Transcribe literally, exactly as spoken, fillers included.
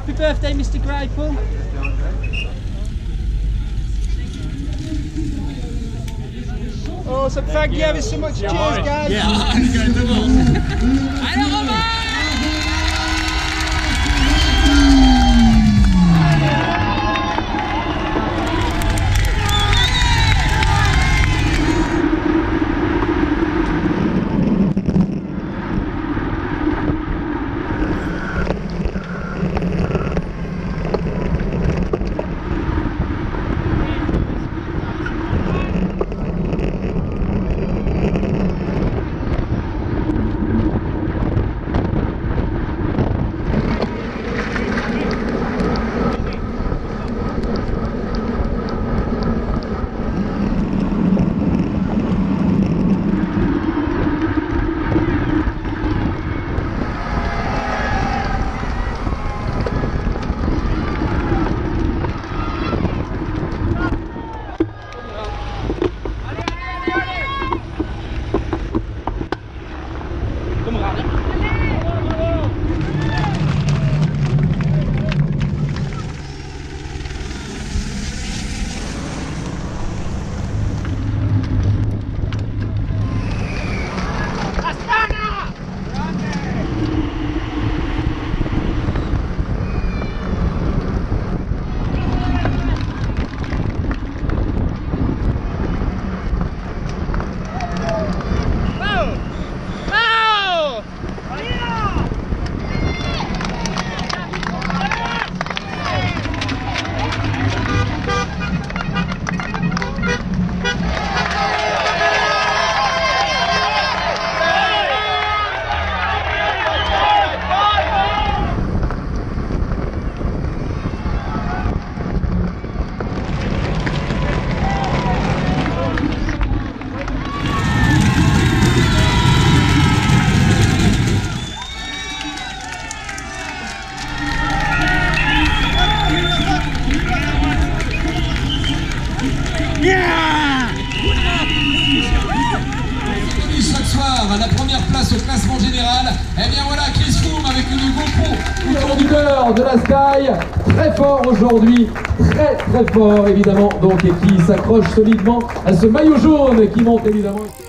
Happy birthday, Mister Grapple. Awesome, thank you ever so much. Cheers, guys. Yeah. Allez, Romain! Chaque soir à la première place au classement général, et bien voilà Chris Froome avec une GoPro autour du cœur de la Sky, très fort aujourd'hui, très très fort évidemment, donc et qui s'accroche solidement à ce maillot jaune qui monte évidemment.